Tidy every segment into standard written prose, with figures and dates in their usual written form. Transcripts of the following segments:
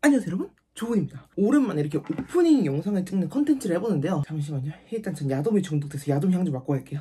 안녕하세요 여러분, 조은입니다. 오랜만에 이렇게 오프닝 영상을 찍는 컨텐츠를 해보는데요. 잠시만요. 일단 전 야돔에 중독돼서 야돔 향 좀 맡고 갈게요.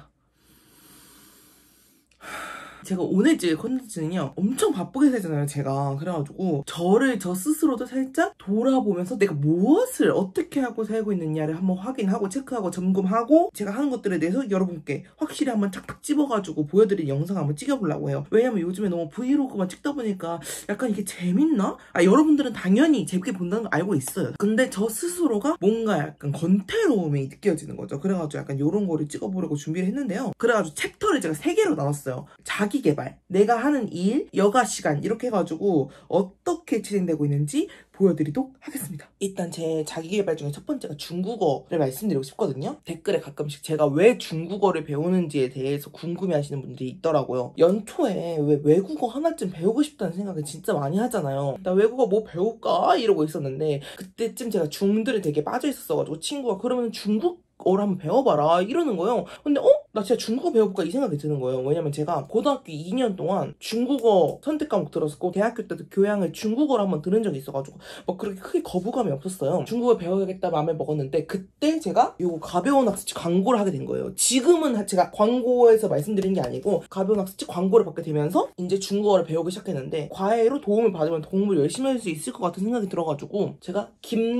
제가 오늘 찍을 컨텐츠는요, 엄청 바쁘게 살잖아요 제가. 그래가지고 저 스스로도 살짝 돌아보면서 내가 무엇을 어떻게 하고 살고 있느냐를 한번 확인하고 체크하고 점검하고 제가 하는 것들에 대해서 여러분께 확실히 한번 착착 집어가지고 보여드린 영상 한번 찍어보려고 해요. 왜냐면 요즘에 너무 브이로그만 찍다 보니까 약간 이게 재밌나? 여러분들은 당연히 재밌게 본다는 거 알고 있어요. 근데 저 스스로가 뭔가 약간 권태로움이 느껴지는 거죠. 그래가지고 약간 요런 거를 찍어보려고 준비를 했는데요. 그래가지고 챕터를 제가 3개로 나눴어요. 자기 개발, 내가 하는 일, 여가 시간 이렇게 해가지고 어떻게 진행되고 있는지 보여드리도록 하겠습니다. 일단 제 자기개발 중에 첫 번째가 중국어를 말씀드리고 싶거든요. 댓글에 가끔씩 제가 왜 중국어를 배우는지에 대해서 궁금해하시는 분들이 있더라고요. 연초에 왜 외국어 하나쯤 배우고 싶다는 생각을 진짜 많이 하잖아요. 나 외국어 뭐 배울까? 이러고 있었는데 그때쯤 제가 중들을 되게 빠져 있었어가지고 친구가 그러면 중국어를 한번 배워봐라 이러는 거예요. 근데 나 진짜 중국어 배워볼까 이 생각이 드는 거예요. 왜냐면 제가 고등학교 2년 동안 중국어 선택 과목 들었었고 대학교 때도 교양을 중국어로 한번 들은 적이 있어가지고 막 그렇게 크게 거부감이 없었어요. 중국어 배워야겠다 마음을 먹었는데 그때 제가 요 가벼운 학습지 광고를 하게 된 거예요. 지금은 제가 광고에서 말씀드린 게 아니고 가벼운 학습지 광고를 받게 되면서 이제 중국어를 배우기 시작했는데 과외로 도움을 받으면 공부를 열심히 할 수 있을 것 같은 생각이 들어가지고 제가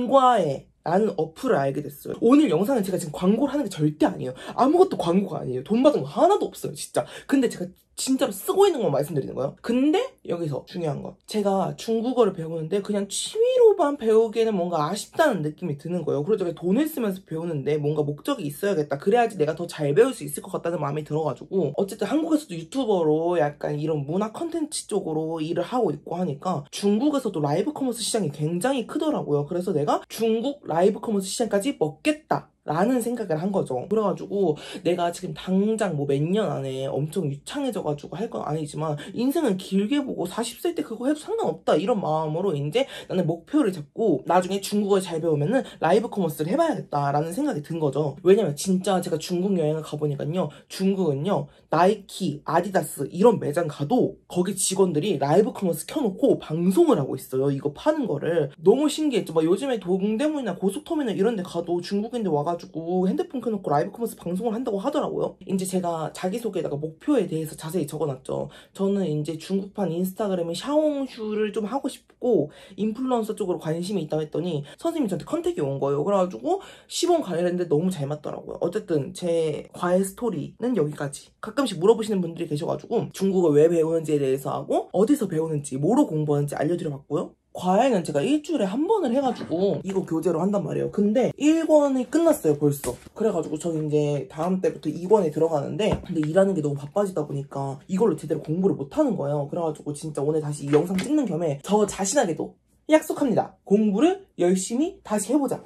김과외 라는 어플을 알게 됐어요. 오늘 영상은 제가 지금 광고를 하는 게 절대 아니에요. 아무것도 광고가 아니에요. 돈 받은 거 하나도 없어요 진짜. 근데 제가 진짜로 쓰고 있는 건 말씀드리는 거예요. 근데 여기서 중요한 거, 제가 중국어를 배우는데 그냥 취미로만 배우기에는 뭔가 아쉽다는 느낌이 드는 거예요. 그래서 제가 돈을 쓰면서 배우는데 뭔가 목적이 있어야겠다, 그래야지 내가 더 잘 배울 수 있을 것 같다는 마음이 들어가지고 어쨌든 한국에서도 유튜버로 약간 이런 문화 컨텐츠 쪽으로 일을 하고 있고 하니까 중국에서도 라이브 커머스 시장이 굉장히 크더라고요. 그래서 내가 중국 라이브 커머스 시장까지 먹겠다 라는 생각을 한 거죠. 그래가지고 내가 지금 당장 뭐 몇 년 안에 엄청 유창해져가지고 할 건 아니지만 인생은 길게 보고 40살 때 그거 해도 상관없다 이런 마음으로 이제 나는 목표를 잡고 나중에 중국어를 잘 배우면은 라이브 커머스를 해봐야겠다라는 생각이 든 거죠. 왜냐면 진짜 제가 중국 여행을 가보니까요, 중국은요 나이키, 아디다스 이런 매장 가도 거기 직원들이 라이브 커머스 켜놓고 방송을 하고 있어요. 이거 파는 거를. 너무 신기했죠. 막 요즘에 동대문이나 고속터미널 이런 데 가도 중국인들 와가지고 핸드폰 켜놓고 라이브 커머스 방송을 한다고 하더라고요. 이제 제가 자기소개에다가 목표에 대해서 자세히 적어놨죠. 저는 이제 중국판 인스타그램에 샤옹슈를 좀 하고 싶고 인플루언서 쪽으로 관심이 있다고 했더니 선생님이 저한테 컨택이 온 거예요. 그래가지고 시범 과외했는데 너무 잘 맞더라고요. 어쨌든 제 과외 스토리는 여기까지. 가끔씩 물어보시는 분들이 계셔가지고 중국어 왜 배우는지에 대해서 하고 어디서 배우는지 뭐로 공부하는지 알려드려봤고요. 과외는 제가 일주일에 한 번을 해가지고 이거 교재로 한단 말이에요. 근데 1권이 끝났어요 벌써. 그래가지고 저 이제 다음 때부터 2권에 들어가는데 근데 일하는 게 너무 바빠지다 보니까 이걸로 제대로 공부를 못하는 거예요. 그래가지고 진짜 오늘 다시 이 영상 찍는 겸에 저 자신에게도 약속합니다. 공부를 열심히 다시 해보자.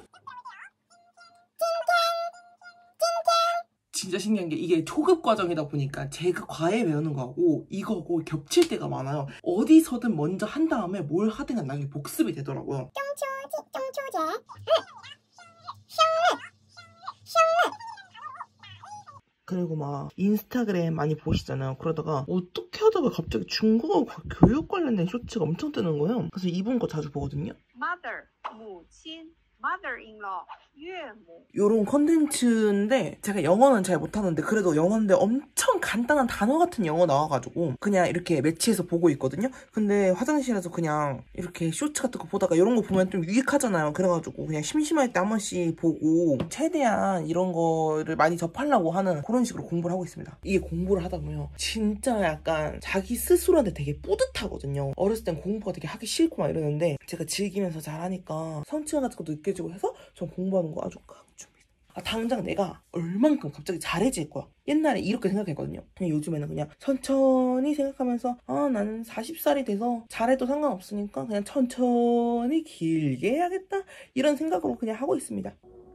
진짜 신기한 게 이게 초급 과정이다 보니까 제가 과외 배우는 거하고 이거하고 겹칠 때가 많아요. 어디서든 먼저 한 다음에 뭘 하든 나중에 복습이 되더라고요. 그리고 막 인스타그램 많이 보시잖아요. 그러다가 어떻게 하다가 갑자기 중국어 교육 관련된 쇼츠가 엄청 뜨는 거예요. 그래서 이분 거 자주 보거든요. mother, 母亲, mother-in-law, 岳母. 요런 컨텐츠인데 제가 영어는 잘 못하는데 그래도 영어인데 엄청 간단한 단어 같은 영어 나와가지고 그냥 이렇게 매치해서 보고 있거든요. 근데 화장실에서 그냥 이렇게 쇼츠 같은 거 보다가 이런 거 보면 좀 유익하잖아요. 그래가지고 그냥 심심할 때 한 번씩 보고 최대한 이런 거를 많이 접하려고 하는 그런 식으로 공부를 하고 있습니다. 이게 공부를 하다 보면 진짜 약간 자기 스스로한테 되게 뿌듯하거든요. 어렸을 땐 공부가 되게 하기 싫고 막 이러는데 제가 즐기면서 잘하니까 성취감 같은 것도 느껴지고 해서 전 공부하는 거 아주 강추입니다. 당장 내가 얼만큼 갑자기 잘해질 거야. 옛날에 이렇게 생각했거든요. 그냥 요즘에는 그냥 천천히 생각하면서 나는 40살이 돼서 잘해도 상관없으니까 그냥 천천히 길게 해야겠다 이런 생각으로 그냥 하고 있습니다.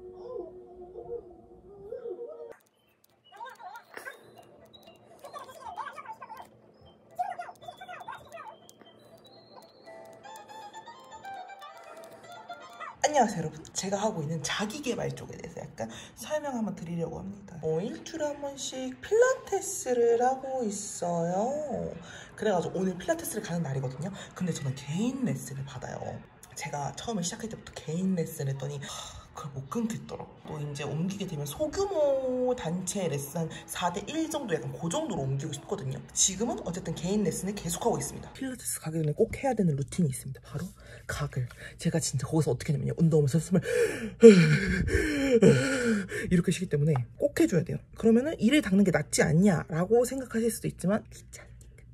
안녕하세요 여러분, 제가 하고 있는 자기계발 쪽에 대해서 약간 설명 한번 드리려고 합니다. 일주일에 한 번씩 필라테스를 하고 있어요. 그래가지고 오늘 필라테스를 가는 날이거든요. 근데 저는 개인 레슨을 받아요. 제가 처음에 시작할 때부터 개인 레슨 했더니 그걸 못 끊겠더라고. 또 이제 옮기게 되면 소규모 단체 레슨 4대1 정도 약간 그 정도로 옮기고 싶거든요. 지금은 어쨌든 개인 레슨을 계속하고 있습니다. 필라테스 가기 전에 꼭 해야 되는 루틴이 있습니다. 바로 각을. 제가 진짜 거기서 어떻게 하냐면요. 운동하면서 숨을 이렇게 쉬기 때문에 꼭 해줘야 돼요. 그러면은 이를 닦는 게 낫지 않냐라고 생각하실 수도 있지만 귀찮아.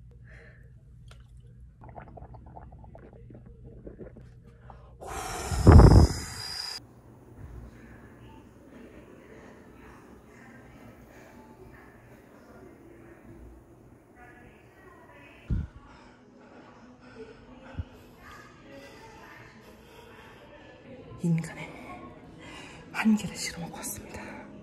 인간의 한계를 실험하고 왔습니다.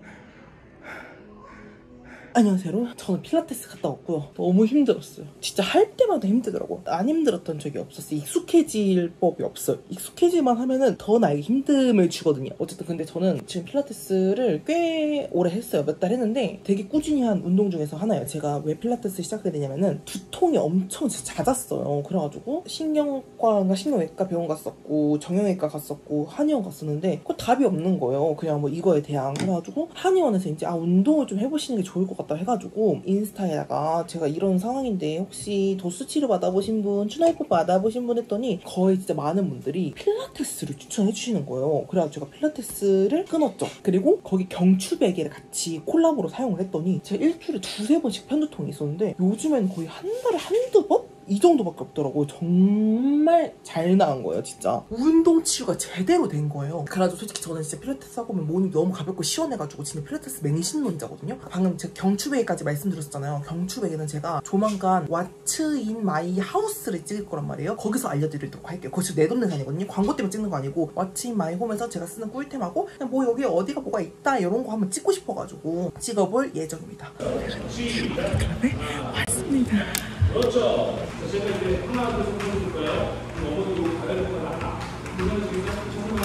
안녕하세요 여러분, 저는 필라테스 갔다 왔고요. 너무 힘들었어요. 진짜 할 때마다 힘들더라고. 안 힘들었던 적이 없었어요. 익숙해질 법이 없어요. 익숙해질만 하면은 더 나에게 힘듦을 주거든요. 어쨌든 근데 저는 지금 필라테스를 꽤 오래 했어요. 몇 달 했는데 되게 꾸준히 한 운동 중에서 하나예요. 제가 왜 필라테스 시작하게 되냐면은 두통이 엄청 진짜 잦았어요. 그래가지고 신경과인가 신경외과 병원 갔었고 정형외과 갔었고 한의원 갔었는데 그 답이 없는 거예요. 그냥 뭐 이거에 대한. 그래가지고 한의원에서 이제 운동을 좀 해보시는 게 좋을 것 같다 해가지고 인스타에다가 제가 이런 상황인데 혹시 도수 치료 받아보신 분, 추나이프 받아보신 분 했더니 거의 진짜 많은 분들이 필라테스를 추천해 주시는 거예요. 그래가지고 제가 필라테스를 끊었죠. 그리고 거기 경추 베개를 같이 콜라보로 사용을 했더니 제가 일주일에 2~3번씩 편두통이 있었는데 요즘엔 거의 한 달에 한두 번? 이 정도밖에 없더라고요. 정말 잘 나은 거예요, 진짜. 운동 치유가 제대로 된 거예요. 그래가지고 솔직히 저는 진짜 필라테스 하고 오면 몸이 너무 가볍고 시원해가지고 진짜 필라테스 맹신론자거든요. 방금 제가 경추베개까지 말씀드렸잖아요. 경추베개는 제가 조만간 왓츠 인 마이 하우스를 찍을 거란 말이에요. 거기서 알려드리도록 할게요. 그거 진짜 내돈내산이거든요. 광고 때문에 찍는 거 아니고 왓츠 인 마이 홈에서 제가 쓰는 꿀템하고 그냥 뭐 여기 어디가 뭐가 있다 이런 거 한번 찍고 싶어가지고 찍어볼 예정입니다. 클럽에 왔습니다. 그렇죠. 제가 이제 하나 둘 셋 해줄 거예요. 어머니도 가려고 나가. 이건 지금 정말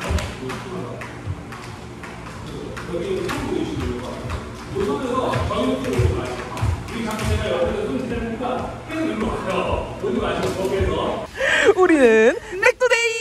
여기 상 보이시고요. 우선에서 정육도 오지 마시고 우리 장체가 옆에서 손 대니까 계속 일로 와요. 오지 마시고 거기에서. 우리는 맥도데이!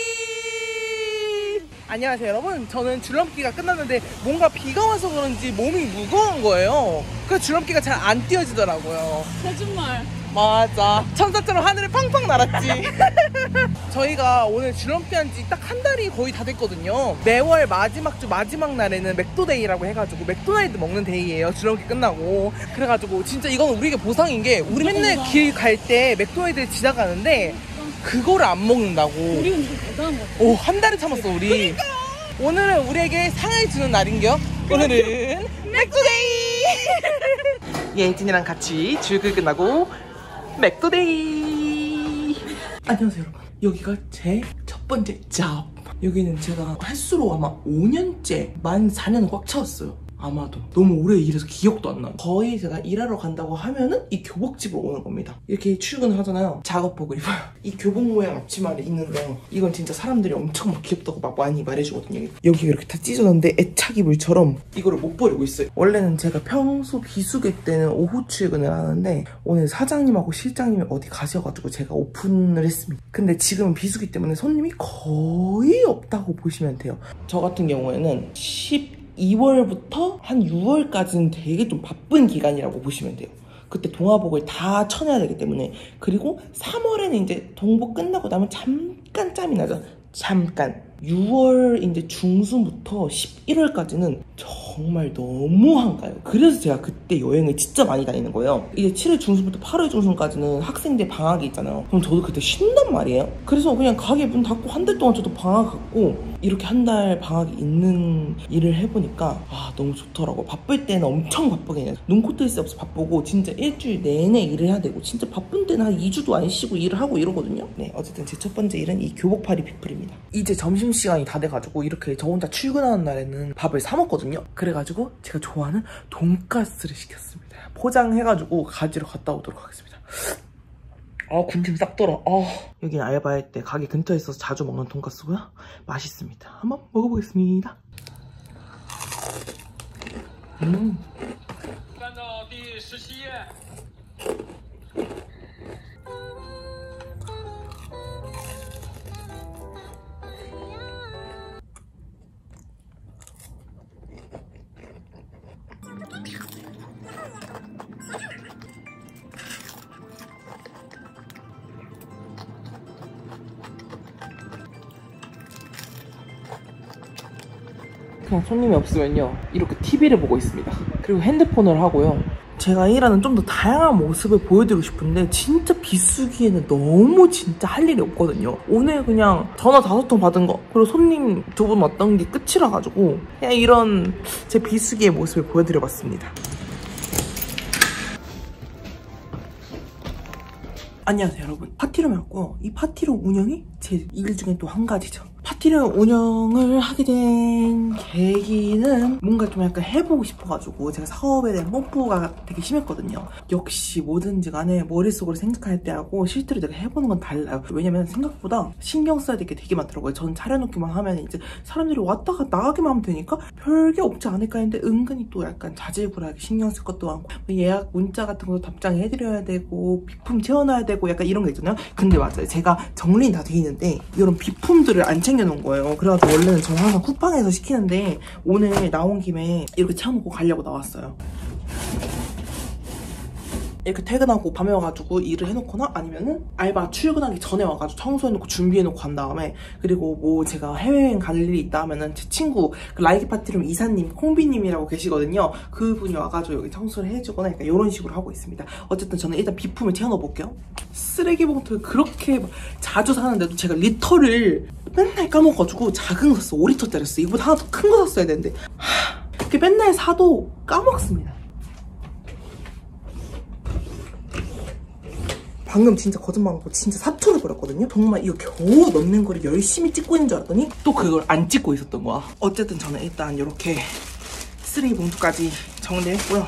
안녕하세요 여러분. 저는 줄넘기가 끝났는데 뭔가 비가 와서 그런지 몸이 무거운 거예요. 그래서 줄넘기가 잘 안 뛰어지더라고요. 거짓말. 맞아. 천사처럼 하늘에 팡팡 날았지. 저희가 오늘 줄넘기 한 지 딱 한 달이 거의 다 됐거든요. 매월 마지막 주 마지막 날에는 맥도데이라고 해가지고 맥도날드 먹는 데이예요. 줄넘기 끝나고. 그래가지고 진짜 이건 우리에게 보상인 게 우리 맨날 길 갈 때 맥도날드 지나가는데 그거를 안 먹는다고. 우리는 좀 대단한 거 같아. 오, 한 달을 참았어 우리. 그러니까요. 오늘은 우리에게 상을 주는 날인겨. 오늘은 맥도데이. 예진이랑 같이 줄글 끝나고 맥도데이. 안녕하세요 여러분. 여기가 제 첫 번째 잡. 여기는 제가 횟수로 아마 5년째 만 4년은 꽉 차왔어요. 아마도 너무 오래 일해서 기억도 안 나요. 거의 제가 일하러 간다고 하면은 이 교복집으로 오는 겁니다. 이렇게 출근을 하잖아요. 작업복을 입어요. 이 교복 모양 앞치마를 입는데 이건 진짜 사람들이 엄청 막 귀엽다고 막 많이 말해주거든요. 여기가 이렇게 다 찢어졌는데 애착이 물처럼 이거를 못 버리고 있어요. 원래는 제가 평소 비수기 때는 오후 출근을 하는데 오늘 사장님하고 실장님이 어디 가셔가지고 제가 오픈을 했습니다. 근데 지금은 비수기 때문에 손님이 거의 없다고 보시면 돼요. 저 같은 경우에는 12월부터 한 6월까지는 되게 좀 바쁜 기간이라고 보시면 돼요. 그때 동화복을 다 쳐내야 되기 때문에. 그리고 3월에는 이제 동복 끝나고 나면 잠깐 짬이 나죠. 잠깐. 6월 이제 중순부터 11월까지는 정말 너무 한가해요. 그래서 제가 그때 여행을 진짜 많이 다니는 거예요. 이제 7월 중순부터 8월 중순까지는 학생들 방학이 있잖아요. 그럼 저도 그때 쉰단 말이에요. 그래서 그냥 가게 문 닫고 한 달 동안 저도 방학 갔고 이렇게 한 달 방학이 있는 일을 해보니까 아 너무 좋더라고. 바쁠 때는 엄청 바쁘게 해요. 눈코 뜰 새 없이 바쁘고 진짜 일주일 내내 일을 해야 되고 진짜 바쁜 때는 한 2주도 안 쉬고 일을 하고 이러거든요. 네, 어쨌든 제 첫 번째 일은 이 교복팔이 피플입니다. 이제 점심시간이 다 돼가지고 이렇게 저 혼자 출근하는 날에는 밥을 사 먹거든요. 그래가지고 제가 좋아하는 돈가스를 시켰습니다. 포장해가지고 가지러 갔다 오도록 하겠습니다. 아 군침 싹 돌아. 여기 알바할 때 가게 근처에 있어서 자주 먹는 돈가스고요. 맛있습니다. 한번 먹어보겠습니다. 그냥 손님이 없으면요 이렇게 TV를 보고 있습니다. 그리고 핸드폰을 하고요. 제가 일하는 좀 더 다양한 모습을 보여드리고 싶은데 진짜 비수기에는 너무 진짜 할 일이 없거든요. 오늘 그냥 전화 5통 받은 거 그리고 손님 2분 왔던 게 끝이라 가지고 그냥 이런 제 비수기의 모습을 보여드려봤습니다. 안녕하세요 여러분, 파티룸이었고요. 이 파티룸 운영이 제 일 중에 또 한 가지죠. 파티룸 운영을 하게 된 계기는 뭔가 좀 약간 해보고 싶어가지고 제가 사업에 대한 뽐뿌가 되게 심했거든요. 역시 뭐든지 간에 머릿속으로 생각할 때하고 실제로 내가 해보는 건 달라요. 왜냐면 생각보다 신경 써야 될 게 되게 많더라고요. 전 차려놓기만 하면 이제 사람들이 왔다가 나가기만 하면 되니까 별게 없지 않을까 했는데 은근히 또 약간 자질구레하게 신경 쓸 것도 많고 예약 문자 같은 것도 답장해드려야 되고 비품 채워놔야 되고 약간 이런 게 있잖아요. 근데 맞아요, 제가 정리는 다 돼 있는데 이런 비품들을 안 챙겨놓은 거예요. 그래가지고 원래는 저는 항상 쿠팡에서 시키는데 오늘 나온 김에 이렇게 채워놓고 가려고 나왔어요. 이렇게 퇴근하고 밤에 와가지고 일을 해놓거나 아니면은 알바 출근하기 전에 와가지고 청소해놓고 준비해놓고 간 다음에, 그리고 뭐 제가 해외여행 갈 일이 있다 하면은 제 친구 그 라이기 파티룸 이사님 콩비님이라고 계시거든요. 그분이 와가지고 여기 청소를 해주거나 약간 이런 식으로 하고 있습니다. 어쨌든 저는 일단 비품을 채워넣어 볼게요. 쓰레기 봉투를 그렇게 자주 사는데도 제가 리터를 맨날 까먹어가지고 작은 거 샀어. 5리터짜리 샀어. 이거보다 하나 더 큰 거 샀어야 되는데 이렇게 맨날 사도 까먹습니다. 방금 진짜 거짓말하고 진짜 사투를 벌였거든요. 정말 이거 겨우 넣는 거를 열심히 찍고 있는 줄 알았더니 또 그걸 안 찍고 있었던 거야. 어쨌든 저는 일단 이렇게 쓰레기 봉투까지 정리했고요.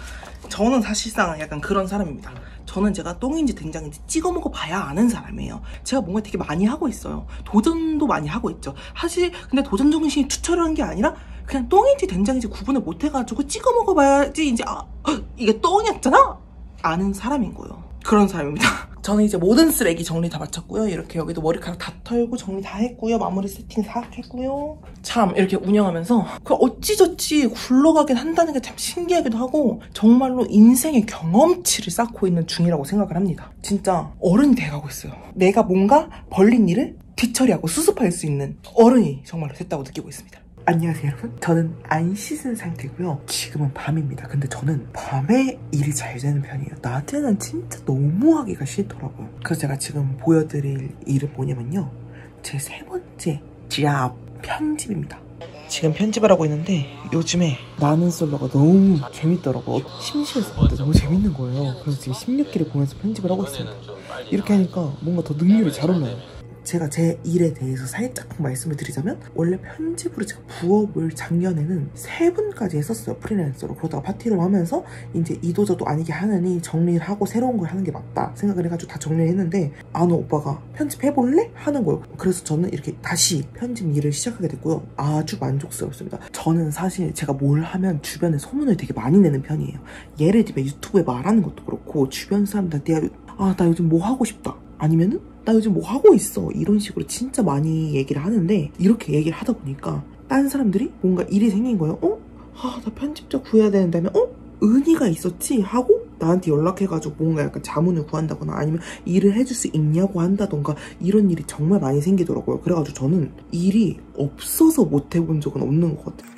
저는 사실상 약간 그런 사람입니다. 저는 제가 똥인지 된장인지 찍어 먹어봐야 아는 사람이에요. 제가 뭔가 되게 많이 하고 있어요. 도전도 많이 하고 있죠. 사실 근데 도전 정신이 투철한 게 아니라 그냥 똥인지 된장인지 구분을 못 해가지고 찍어 먹어봐야지 이제 이게 똥이었잖아? 아는 사람인 거예요. 그런 사람입니다. 저는 이제 모든 쓰레기 정리 다 마쳤고요. 이렇게 여기도 머리카락 다 털고 정리 다 했고요. 마무리 세팅 다 했고요. 참 이렇게 운영하면서 그 어찌저찌 굴러가긴 한다는 게 참 신기하기도 하고 정말로 인생의 경험치를 쌓고 있는 중이라고 생각을 합니다. 진짜 어른이 돼가고 있어요. 내가 뭔가 벌린 일을 뒤처리하고 수습할 수 있는 어른이 정말로 됐다고 느끼고 있습니다. 안녕하세요 여러분, 저는 안 씻은 상태고요. 지금은 밤입니다. 근데 저는 밤에 일이 잘 되는 편이에요. 낮에는 진짜 너무 하기가 싫더라고요. 그래서 제가 지금 보여드릴 일은 뭐냐면요, 제 3번째 잡 편집입니다. 지금 편집을 하고 있는데 요즘에 나는 솔로가 너무 재밌더라고요. 심심해서 봤는데 너무 재밌는 거예요. 그래서 지금 16기를 보면서 편집을 하고 있습니다. 이렇게 하니까 뭔가 더 능률이 잘 올라요. 제가 제 일에 대해서 살짝 말씀을 드리자면, 원래 편집으로 제가 부업을 작년에는 3분까지 했었어요. 프리랜서로. 그러다가 파티룸 하면서 이제 이도저도 아니게 하느니 정리를 하고 새로운 걸 하는 게 맞다 생각을 해가지고 다 정리를 했는데 아는 오빠가 편집해볼래? 하는 거예요. 그래서 저는 이렇게 다시 편집 일을 시작하게 됐고요. 아주 만족스럽습니다. 저는 사실 제가 뭘 하면 주변에 소문을 되게 많이 내는 편이에요. 예를 들면 유튜브에 말하는 것도 그렇고 주변 사람들한테 나 요즘 뭐 하고 싶다, 아니면은 나 요즘 뭐 하고 있어, 이런 식으로 진짜 많이 얘기를 하는데, 이렇게 얘기를 하다 보니까 딴 사람들이 뭔가 일이 생긴 거예요. 나 편집자 구해야 되는다면 은희가 있었지? 하고 나한테 연락해가지고 뭔가 약간 자문을 구한다거나 아니면 일을 해줄 수 있냐고 한다던가 이런 일이 정말 많이 생기더라고요. 그래가지고 저는 일이 없어서 못 해본 적은 없는 것 같아요.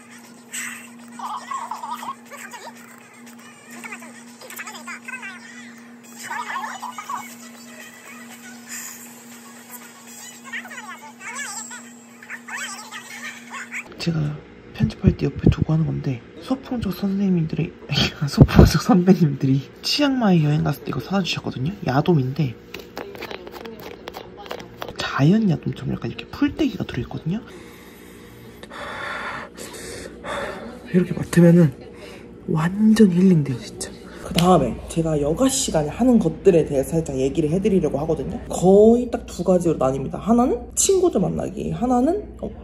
제가 편집할 때 옆에 두고 하는 건데, 소풍족 선배님들이 치앙마이 여행 갔을 때 이거 사다 주셨거든요. 야돔인데 자연 야돔처럼 약간 이렇게 풀떼기가 들어있거든요. 이렇게 맡으면은 완전 힐링돼요 진짜. 그 다음에 제가 여가 시간에 하는 것들에 대해서 살짝 얘기를 해드리려고 하거든요. 거의 딱 2가지로 나뉩니다. 하나는 친구들 만나기, 하나는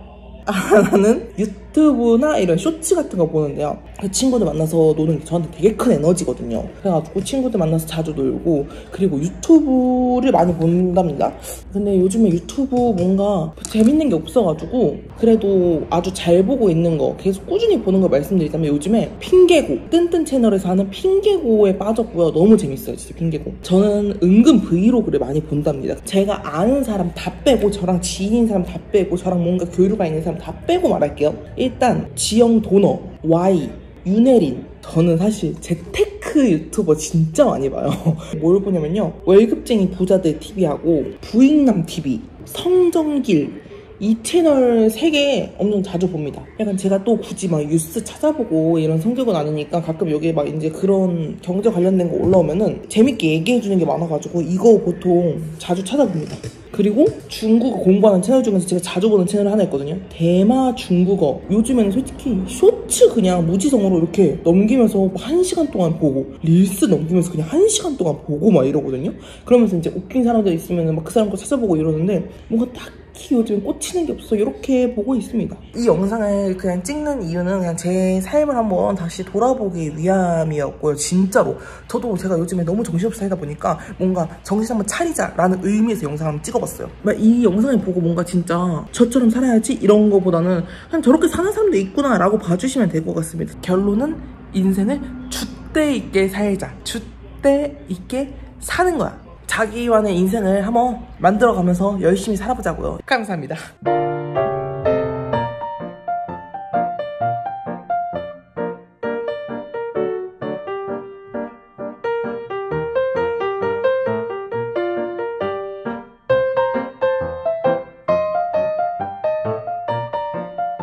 유튜브나 이런 쇼츠 같은 거 보는데요. 그 친구들 만나서 노는 게 저한테 되게 큰 에너지거든요. 그래가지고 친구들 만나서 자주 놀고, 그리고 유튜브를 많이 본답니다. 근데 요즘에 유튜브 뭔가 재밌는 게 없어가지고 그래도 아주 잘 보고 있는 거 계속 꾸준히 보는 걸 말씀드리자면, 요즘에 핑계고, 뜬뜬 채널에서 하는 핑계고에 빠졌고요. 너무 재밌어요 진짜 핑계고. 저는 은근 브이로그를 많이 본답니다. 제가 아는 사람 다 빼고, 저랑 지인인 사람 다 빼고, 저랑 뭔가 교류가 있는 사람 사람 다 빼고 말할게요. 일단 지영 도너, Y, 윤혜린. 저는 사실 재테크 유튜버 진짜 많이 봐요. 뭘 보냐면요, 월급쟁이 부자들 TV하고 부익남 TV, 성정길, 이 채널 3개 엄청 자주 봅니다. 약간 제가 또 굳이 막 뉴스 찾아보고 이런 성격은 아니니까 가끔 여기에 막 이제 그런 경제 관련된 거 올라오면은 재밌게 얘기해주는 게 많아가지고 이거 보통 자주 찾아봅니다. 그리고 중국어 공부하는 채널 중에서 제가 자주 보는 채널 하나 있거든요. 대마 중국어. 요즘에는 솔직히 쇼츠 그냥 무지성으로 이렇게 넘기면서 1시간 동안 보고, 릴스 넘기면서 그냥 1시간 동안 보고 막 이러거든요. 그러면서 이제 웃긴 사람들 있으면 막 그 사람 거 찾아보고 이러는데 뭔가 딱히 요즘 꽂히는 게 없어. 이렇게 보고 있습니다. 이 영상을 그냥 찍는 이유는 그냥 제 삶을 한번 다시 돌아보기 위함이었고요. 진짜로 저도 제가 요즘에 너무 정신없이 살다 보니까 뭔가 정신 한번 차리자라는 의미에서 영상 한번 찍어봤어요. 이 영상을 보고 뭔가 진짜 저처럼 살아야지 이런 거보다는 그냥 저렇게 사는 사람도 있구나 라고 봐주시면 될 것 같습니다. 결론은 인생을 줏대 있게 살자. 줏대 있게 사는 거야. 자기만의 인생을 한번 만들어가면서 열심히 살아보자고요. 감사합니다.